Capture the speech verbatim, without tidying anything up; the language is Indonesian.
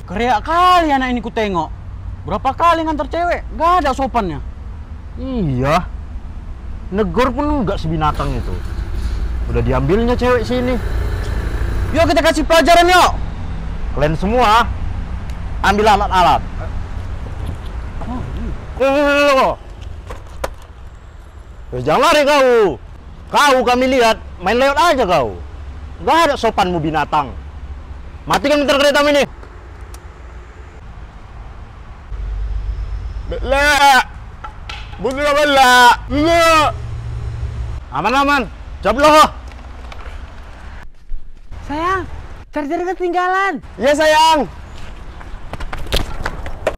Keriak kali anak ini ku tengok. Berapa kali ngantar cewek, gak ada sopannya. Iya. Negor pun nggak sebinatang itu. Udah diambilnya cewek sini. Yuk kita kasih pelajaran yuk. Kalian semua ambil alat-alat. Oh, eh, jangan lari kau. Kau kami lihat main lewat aja kau. Gak ada sopanmu binatang. Matikan meter kereta ini. Bela, bunuh bela, bela. Aman-aman, jabloh. Sayang, charger ketinggalan. Ya sayang.